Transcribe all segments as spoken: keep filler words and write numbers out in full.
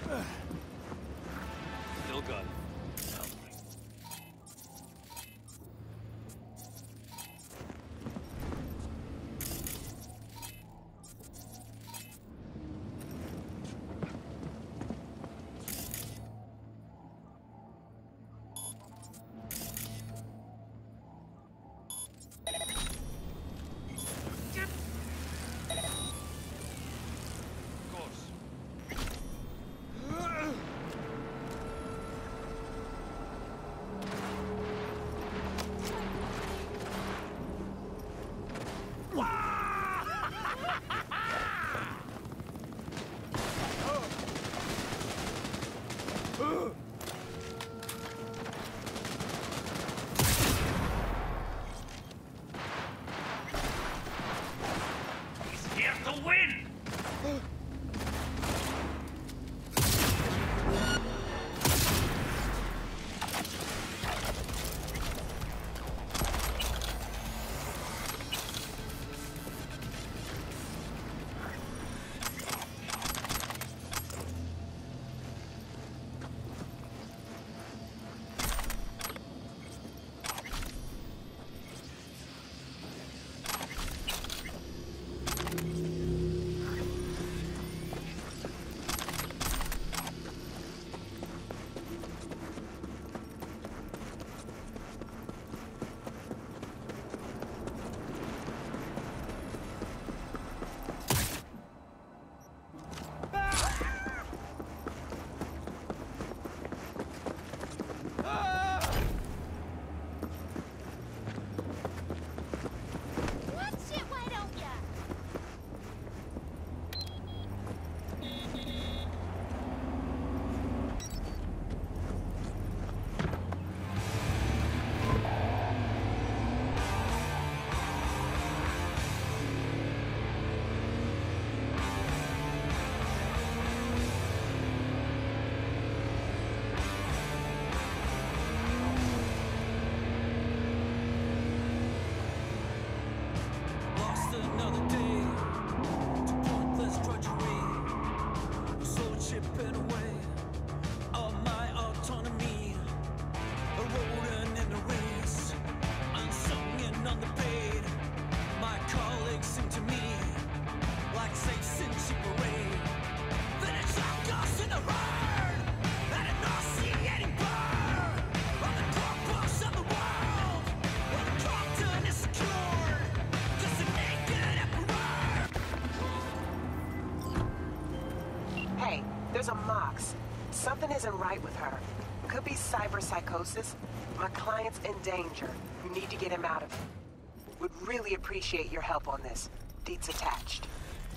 Still good. There's a Mox. Something isn't right with her. Could be cyberpsychosis. My client's in danger. You need to get him out of it. Would really appreciate your help on this. Deets attached.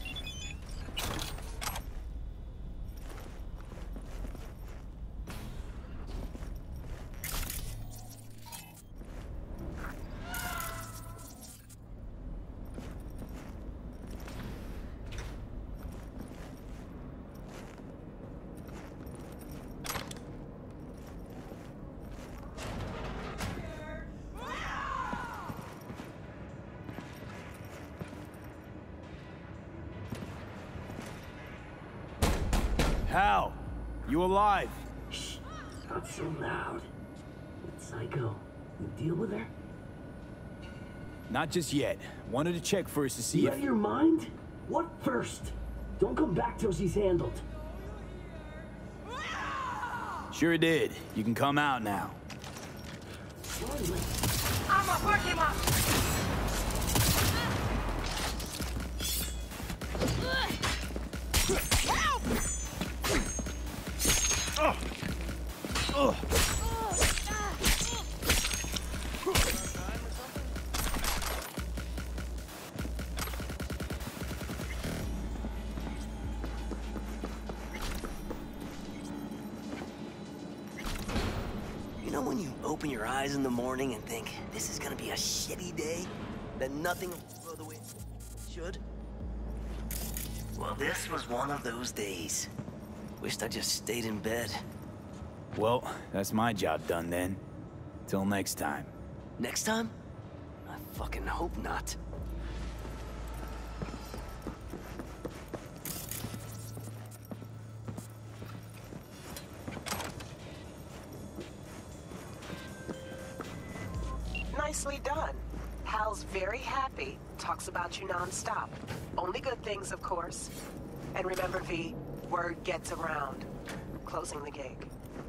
Hal, you alive? Shh, not so loud. That psycho, you deal with her? Not just yet. Wanted to check first to see you if... out of your mind? What first? Don't come back till she's handled. Sure did. You can come out now. I'm a fucking up! Ugh. Ugh. You know when you open your eyes in the morning and think, this is gonna be a shitty day? That nothing will go the way it should? Well, this was one of those days. Wished I just stayed in bed. Well, that's my job done then. Till next time. Next time? I fucking hope not. Nicely done. Hal's very happy, talks about you non-stop. Only good things, of course. And remember, V, word gets around. Closing the gig.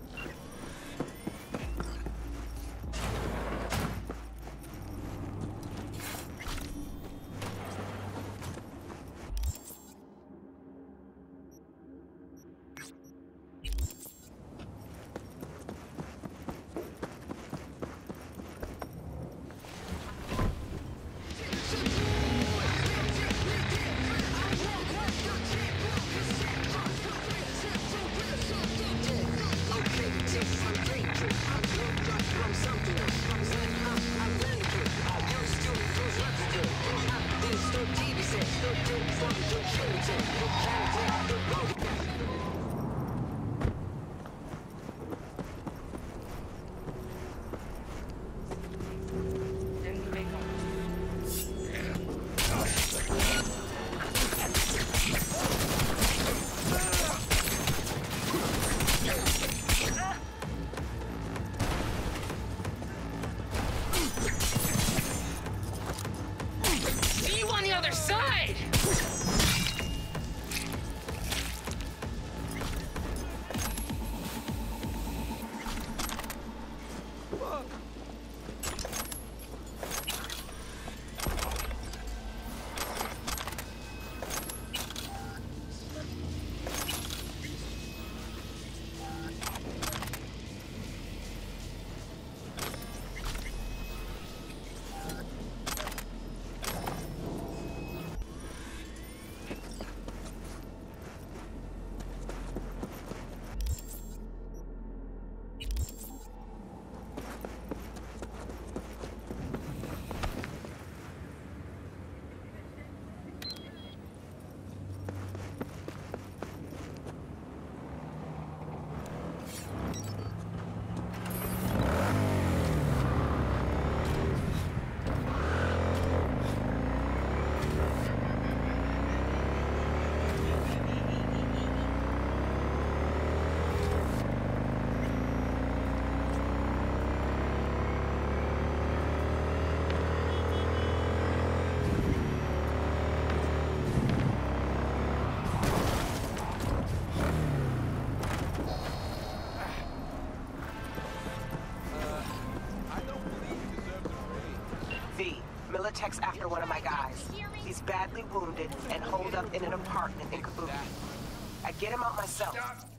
Militech's after one of my guys. He's badly wounded and holed up in an apartment in Kabuki. I'd get him out myself,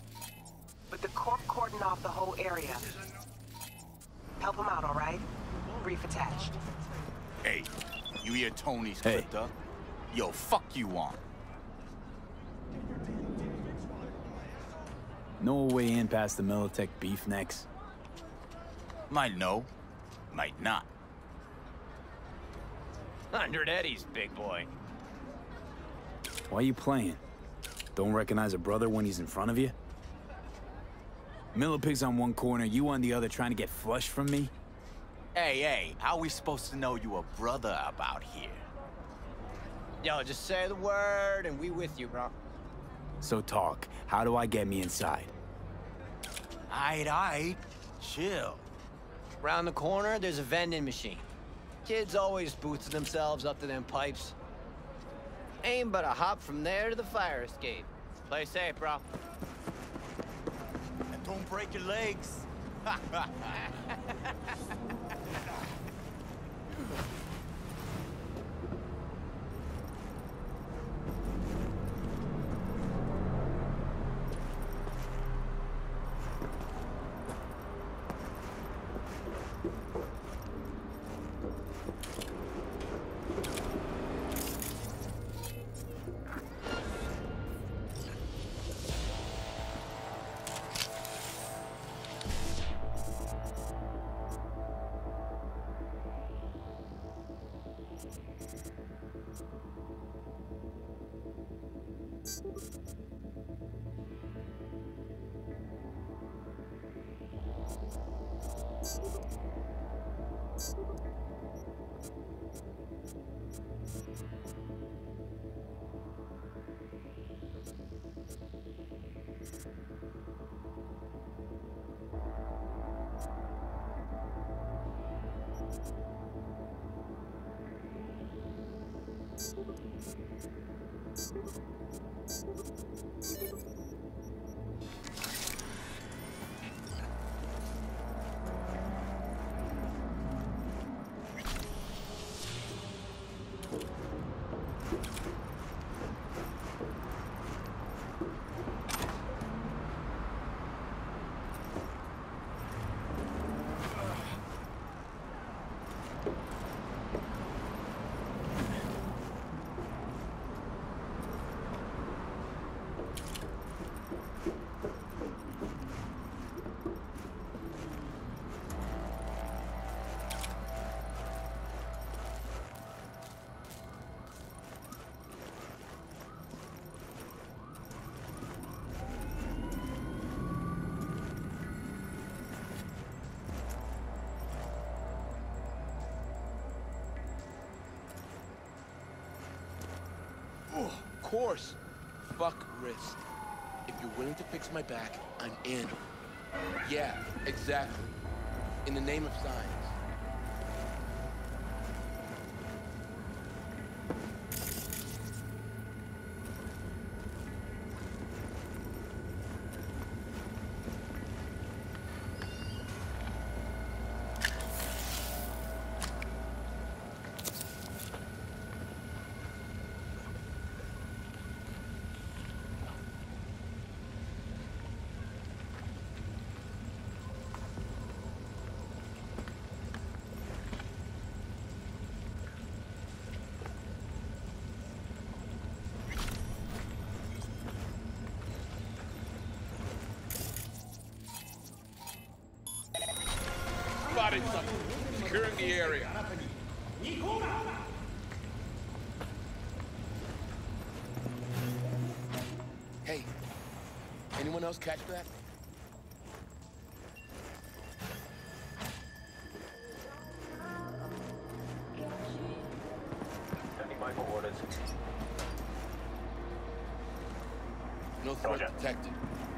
but the Corp cordoned off the whole area. Help him out, all right? Brief attached. Hey, you hear Tony's Hey. clipped up? Yo, fuck you on. No way in past the Militech beef necks. Might know, might not. Hundred eddies, big boy. Why you playing? Don't recognize a brother when he's in front of you? Millipig's on one corner, you on the other trying to get flush from me? Hey, hey, how we supposed to know you a brother about here? Yo, just say the word and we with you, bro. So talk. How do I get me inside? Aight, aight. Chill. Round the corner, there's a vending machine. Kids always boosting themselves up to them pipes. Ain't but a hop from there to the fire escape. Play safe, bro. And don't break your legs. Of course. Fuck wrist. If you're willing to fix my back, I'm in. Yeah, exactly. In the name of science. Spotted something. Securing the area. Hey, anyone else catch that? Sending my orders. No threat detected.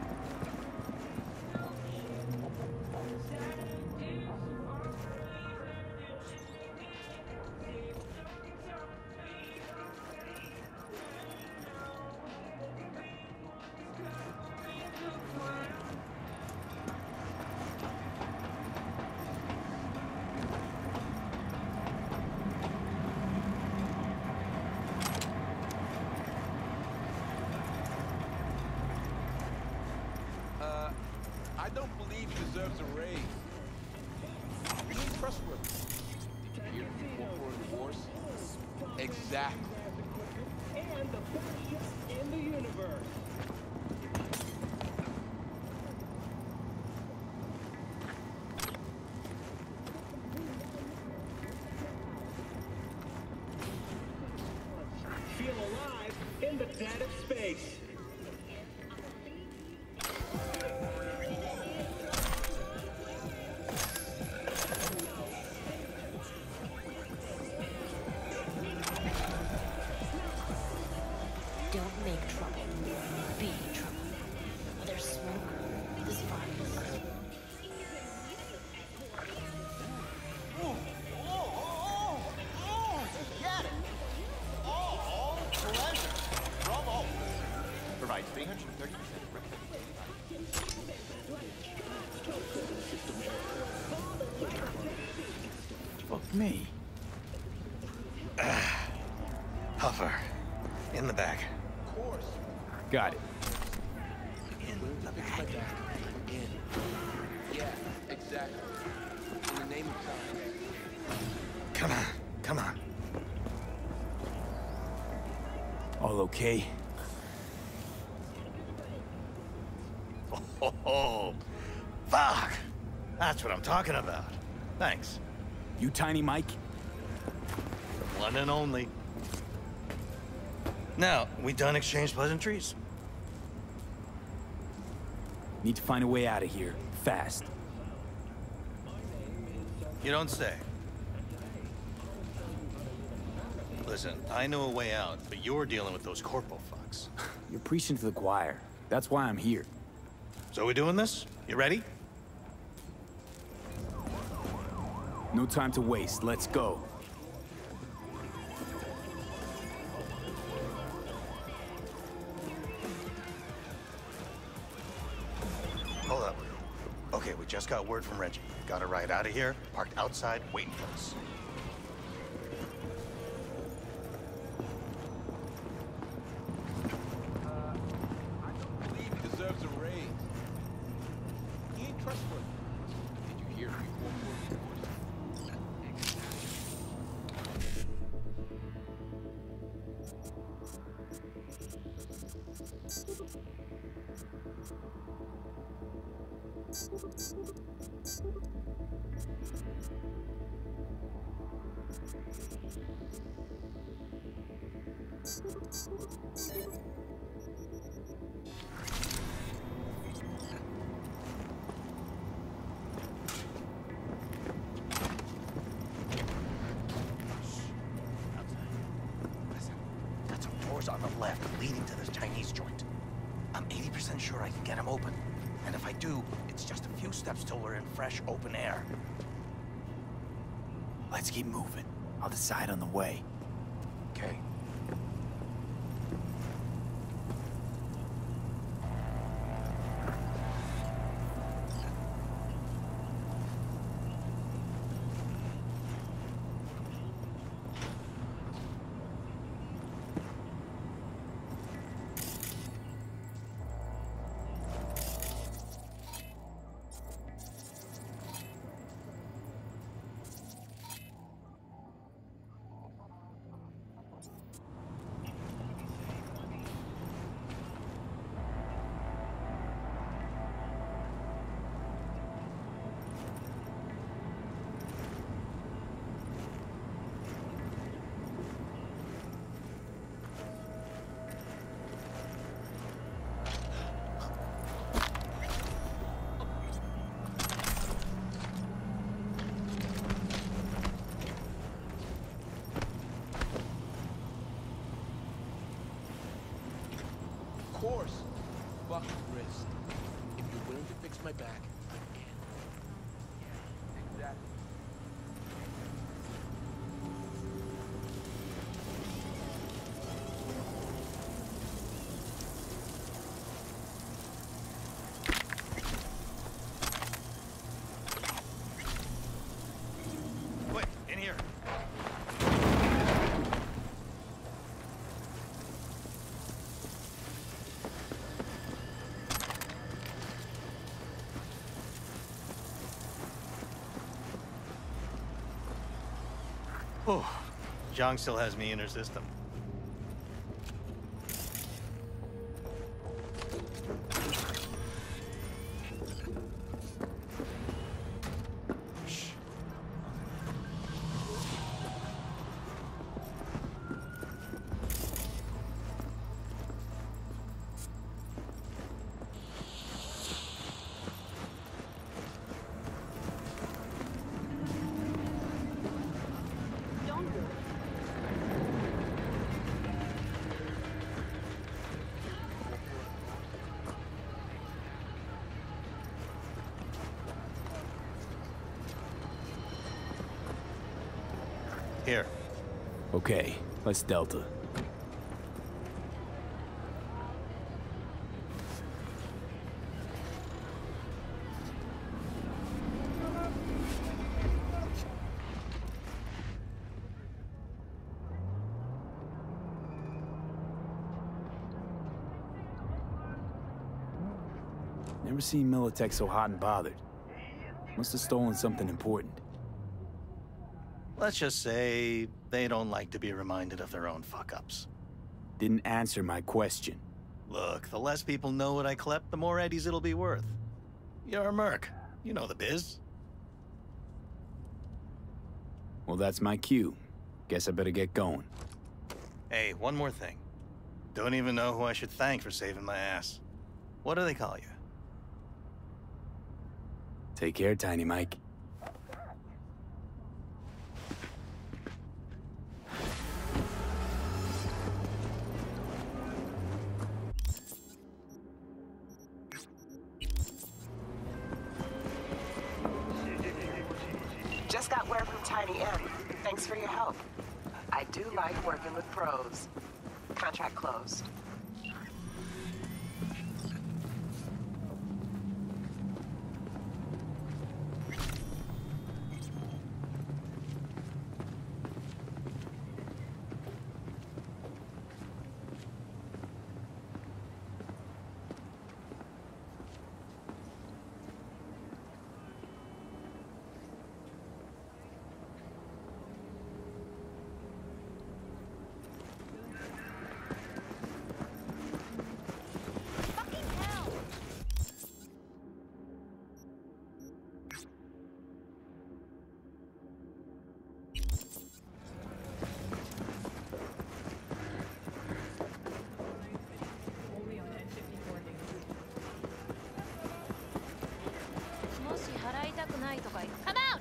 I don't believe he deserves a raise. He's trustworthy. Did you hear before for a divorce? Exactly. And the best ships in the universe. Feel alive in the dead of space. Don't make trouble. Be trouble. Where there's smoke, there's fire. Oh, oh, oh, oh, get it. Oh, oh, pleasure. Bravo. Provide three hundred thirty percent. Fuck me. Huffer. In the back. Of course. Got it. In the back. In. Yeah, exactly. In the name of science. Come on. Come on. All okay? Oh, oh, fuck! That's what I'm talking about. Thanks. You Tiny Mike? The one and only. Now, we done exchange pleasantries? Need to find a way out of here, fast. You don't say. Listen, I know a way out, but you're dealing with those corpo fucks. You're preaching to the choir. That's why I'm here. So we doing this? You ready? No time to waste. Let's go. Hold up. Okay, we just got word from Reggie. Got a ride out of here, parked outside, waiting for us. He deserves a raise. He ain't trustworthy. Did you hear three four four reports? Got some doors on the left leading to this Chinese joint. I'm eighty percent sure I can get them open. And if I do, it's just a few steps till we're in fresh, open air. Let's keep moving. I'll decide on the way. Okay. Of course. Fuck wrist. If you're willing to fix my back, I'm in. Yeah, exactly. Quick, in here. Oh, Zhang still has me in her system. Shh. Here. Okay, let's Delta. Never seen Militech so hot and bothered. Must have stolen something important. Let's just say they don't like to be reminded of their own fuck-ups. Didn't answer my question. Look, the less people know what I clept, the more eddies it'll be worth. You're a merc. You know the biz. Well, that's my cue. Guess I better get going. Hey, one more thing. Don't even know who I should thank for saving my ass. What do they call you? Take care, Tiny Mike. Just got word from Tiny M. Thanks for your help. I do like working with pros. Contract closed. Come out!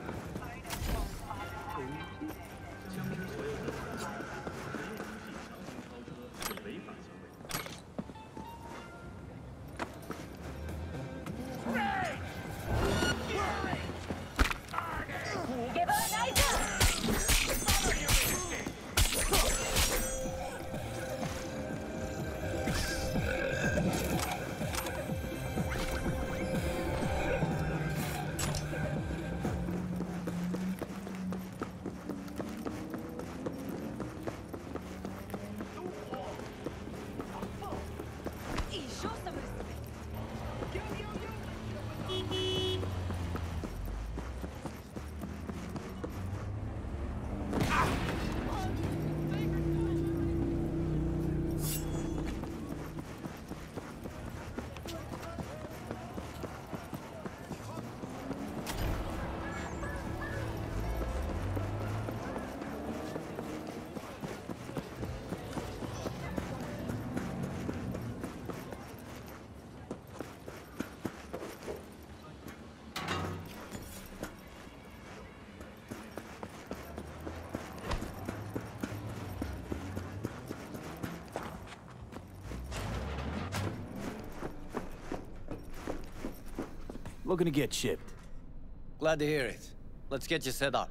Looking to get shipped. Glad to hear it. Let's get you set up.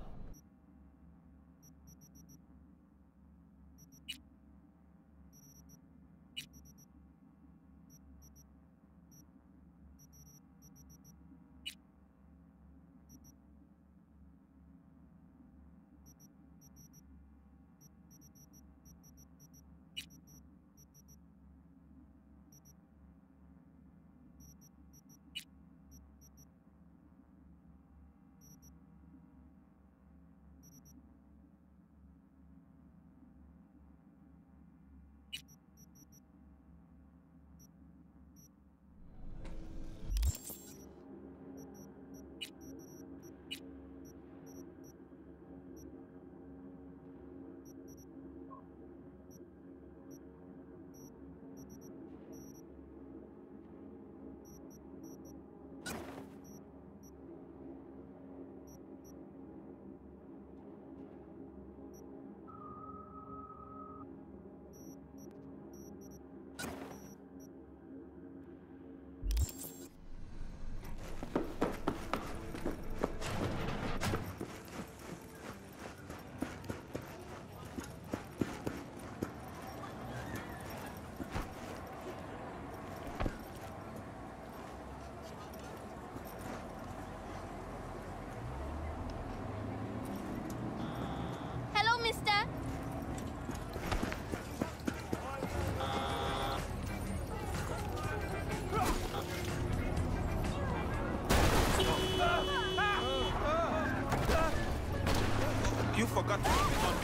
You forgot to lean on me.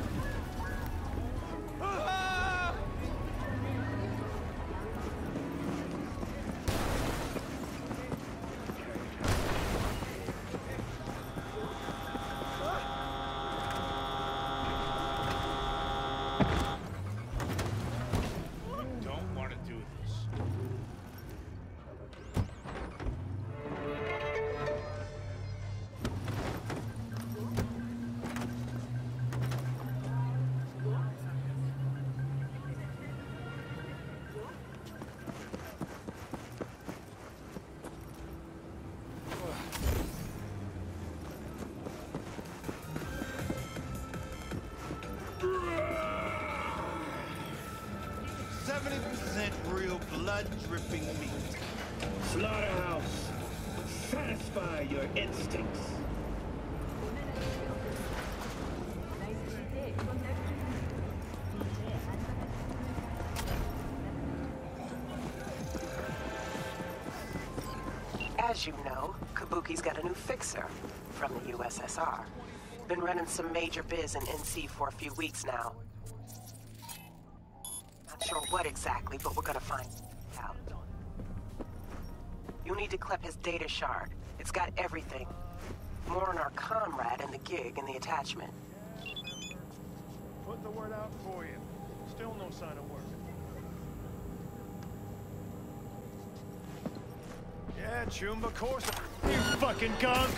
Don't want to do this. seventy percent real blood-dripping meat. Slaughterhouse. Satisfy your instincts. As you know, Kabuki's got a new fixer from the U S S R. Been running some major biz in N C for a few weeks now. Not sure what exactly, but we're gonna find out. You need to clip his data shard. It's got everything. More on our comrade and the gig in the attachment. Put the word out for you. Still no sign of work. Yeah, Chumba, of course. You fucking gunk!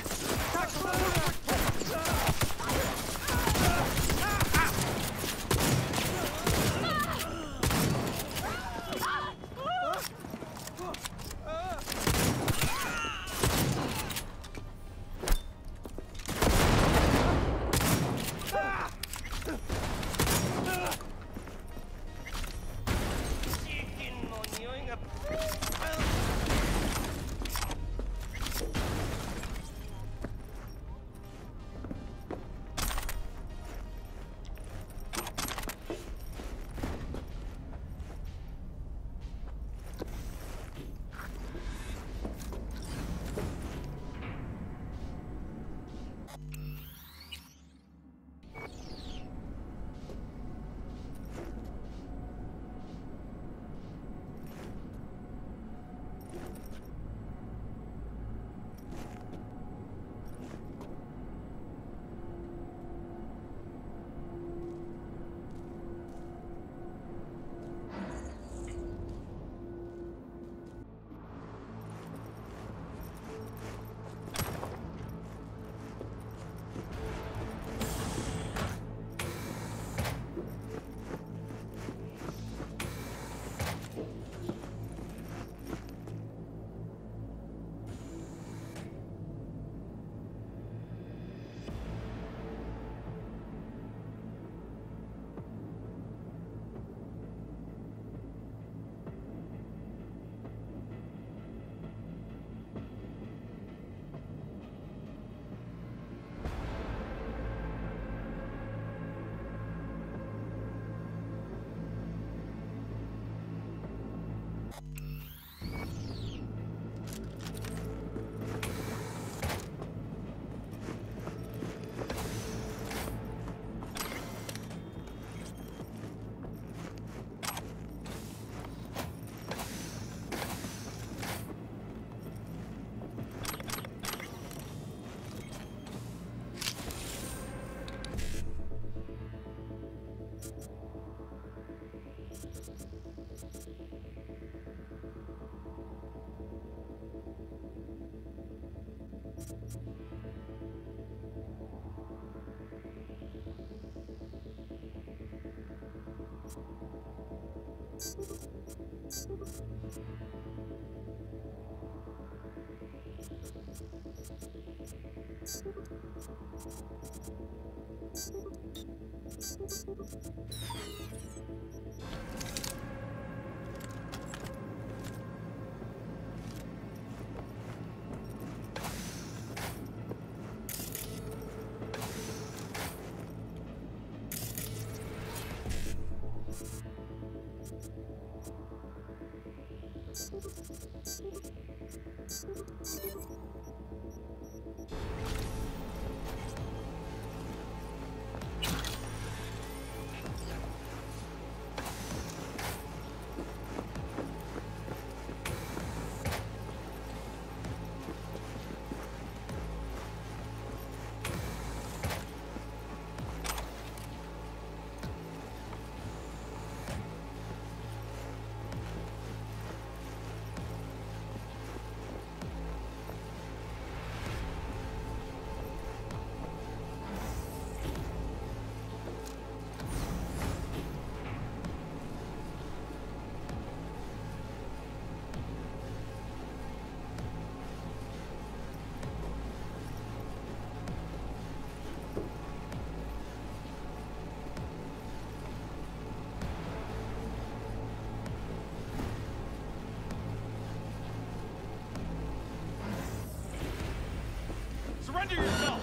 Surrender yourself!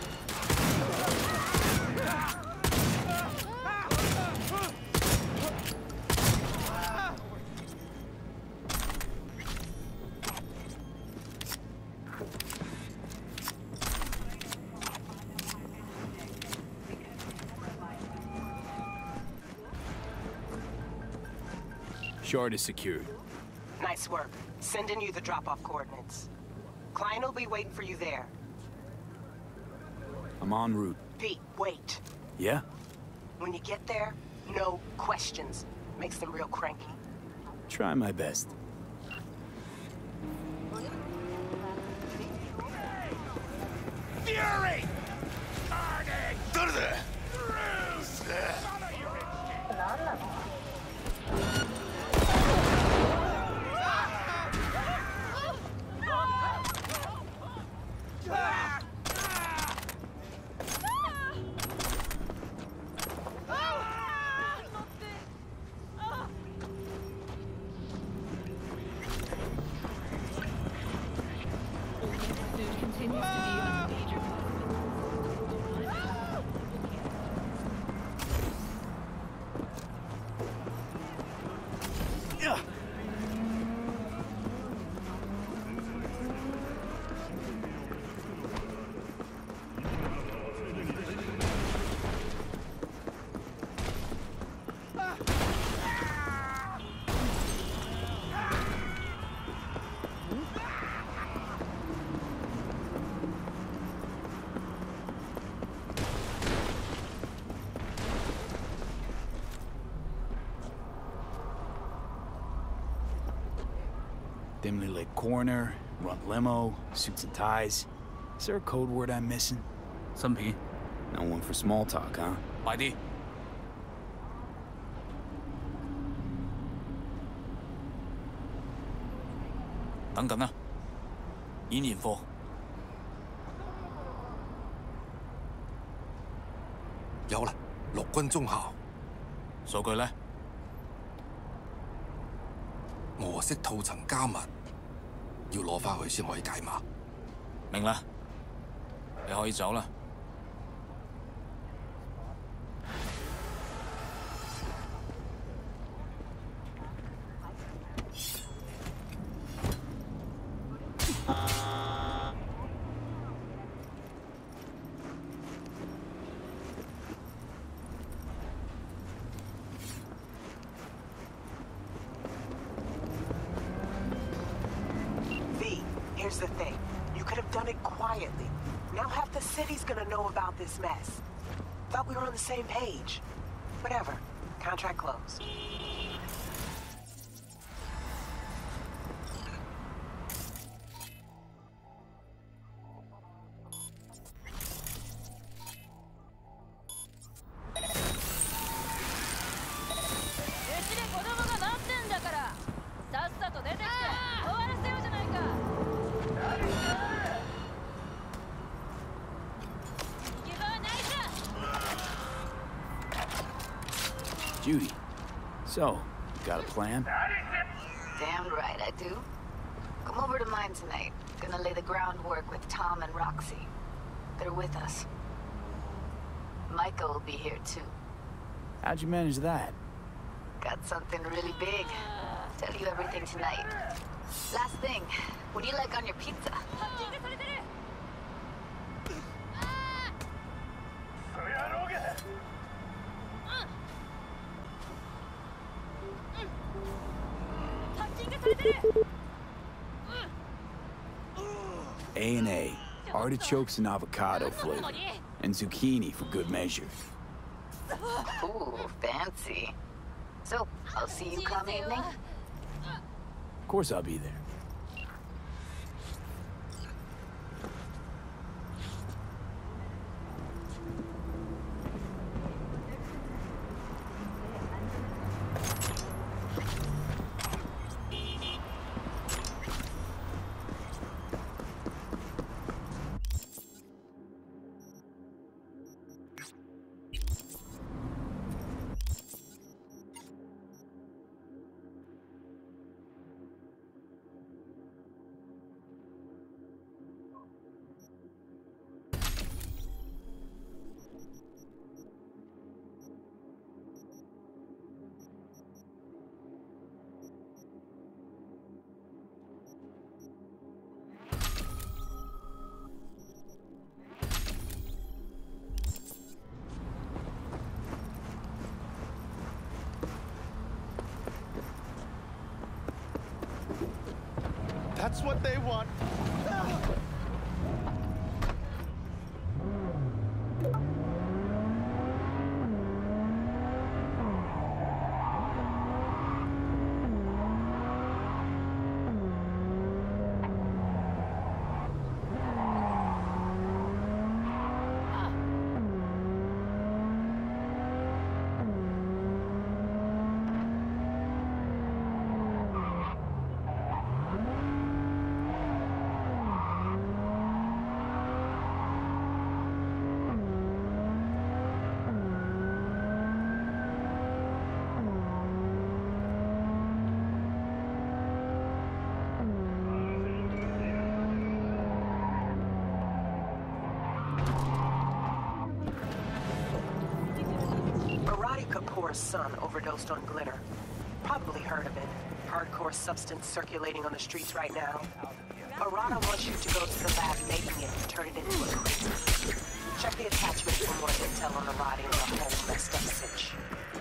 Shard is secured. Nice work. Sending you the drop-off coordinates. Client will be waiting for you there. I'm en route. Pete, wait. Yeah? When you get there, no questions. Makes them real cranky. Try my best. continues to be a major Yeah. Dimly lit corner, run limo, suits and ties. Is there a code word I'm missing? 新片， No one for small talk, huh? 快啲！等緊啊！演完課。 有啦，陸軍中校。 數據呢？ 俄式套層加密，要攞翻去先可以解碼。 明啦，你可以走啦。 Here's the thing. You could have done it quietly. Now half the city's gonna know about this mess. Thought we were on the same page. Whatever. Contract closed. Judy, so, you got a plan? Damn right I do. Come over to mine tonight. Gonna lay the groundwork with Tom and Roxy. They're with us. Micah will be here too. How'd you manage that? Got something really big. Tell you everything tonight. Last thing, what do you like on your pizza? A and A. Artichokes and avocado flavor. And zucchini for good measure. Ooh, fancy. So, I'll see you come evening? Of course I'll be there. That's what they want. Kapoor's son overdosed on glitter. Probably heard of it. Hardcore substance circulating on the streets right now. Arata wants you to go to the lab making it and turn it into a crate. Check the attachment for more intel on Arata and the whole messed up sitch.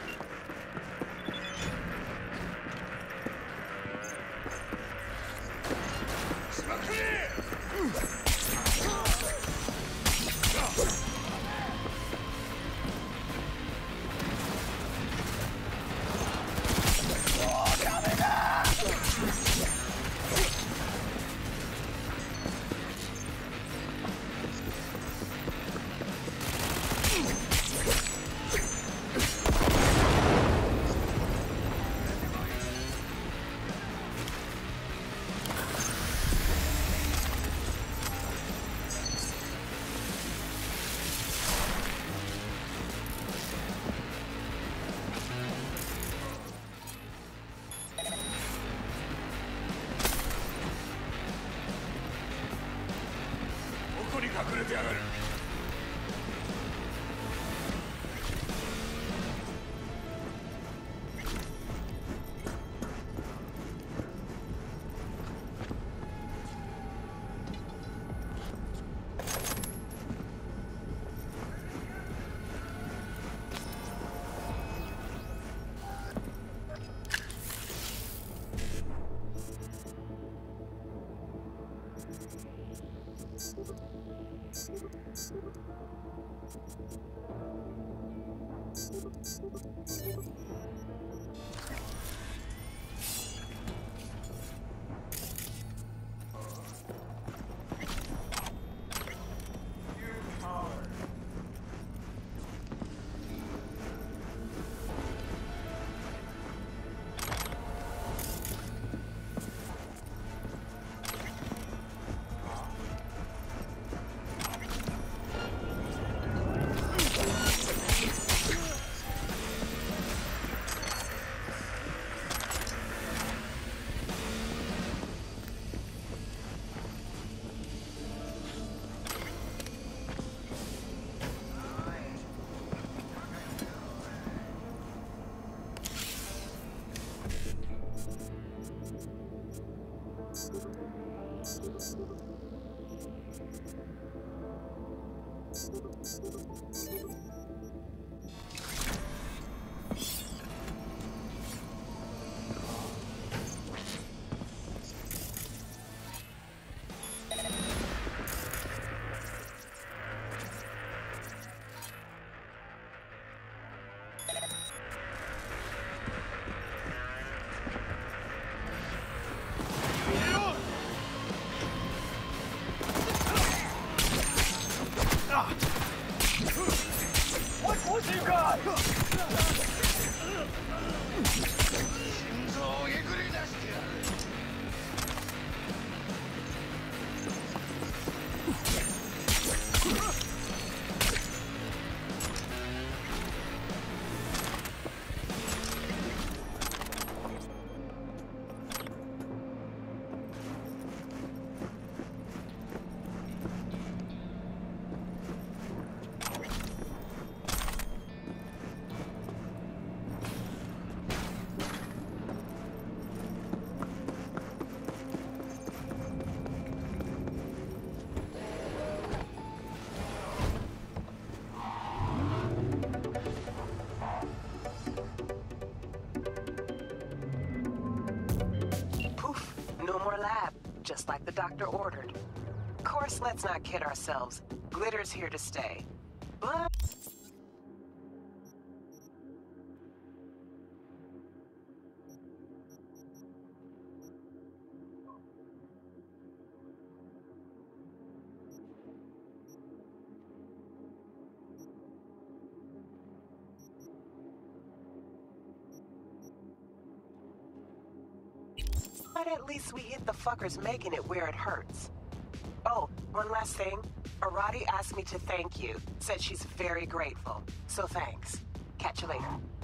Just like the doctor ordered. Of course, let's not kid ourselves. Glitter's here to stay. But... But at least we hit the fuckers making it where it hurts. Oh, one last thing. Arati asked me to thank you. Said she's very grateful. So thanks. Catch you later.